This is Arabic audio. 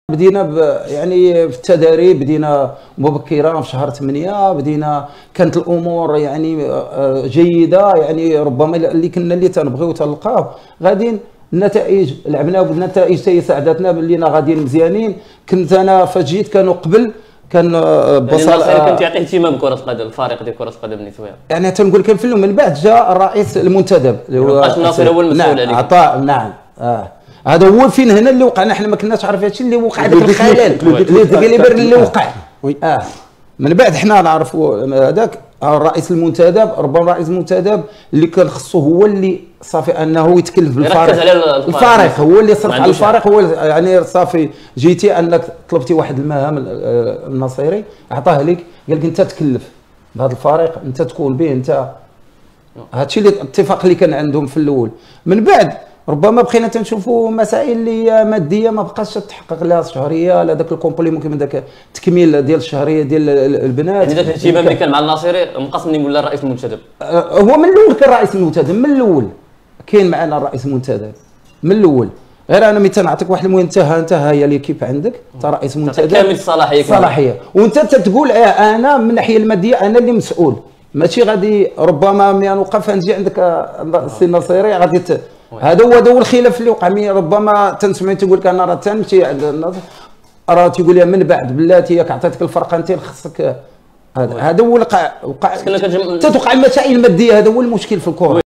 بدينا يعني في التدريب بدينا مبكرا في شهر 8 بدينا، كانت الامور يعني جيده، يعني ربما اللي تنبغيو تلقاو غاديين النتائج، لعبنا بالنتائج ساعدتنا بلينا غاديين مزيانين. كنت انا فجيت كانوا قبل كان بصال يعني كنت يعطي اهتمام بكره القدم، الفريق ديال كره القدم نسويا، يعني تنقول لك من بعد جاء الرئيس المنتدب اللي هو الناصر هو المسؤول عليه. عطاء نعم هذا هو فين هنا اللي وقعنا، احنا ما كناش عارفين هادشي اللي وقع، داك الخلل اللي وقع. من بعد حنا نعرفوا هذاك الرئيس المنتدب، ربما الرئيس المنتدب اللي كان خصو هو اللي صافي انه يتكلف بالفريق، الفريق هو اللي صرف على الفريق، هو يعني صافي جيتي انك طلبتي واحد المهام النصيري اعطاه لك، قال لك انت تكلف بهذا الفريق، انت تكون به انت. هادشي اللي الاتفاق اللي كان عندهم في الاول. من بعد ربما بقينا تنشوفوا مسائل اللي ماديه ما بقاش تحقق لها الشهريه، لا داك الكومبلي ممكن من داك التكميل ديال الشهريه ديال البنات. يعني داك الاهتمام اللي كان مع الناصري مقص منين ولا الرئيس المنتدب؟ هو من الاول كان الرئيس المنتدب، من الاول كاين معنا الرئيس المنتدب من الاول. غير انا مثلا نعطيك واحد المهم، انت هي ليكيب عندك، انت رئيس منتدب كامل الصلاحيه وانت تتقول انا من الناحيه الماديه انا اللي مسؤول، ماشي غادي ربما ملي نوقف نجي عندك السي النصيري غادي هذا هو الخلاف اللي وقع. ربما تنسمع تقول لك انا راه تنمشي عند الناصر راه تيقول لي من بعد بلاتي ياك عطيتك الفرقانتين خصك هذا هو وقع تتوقع المسائل الماديه، هذا هو المشكل في الكره.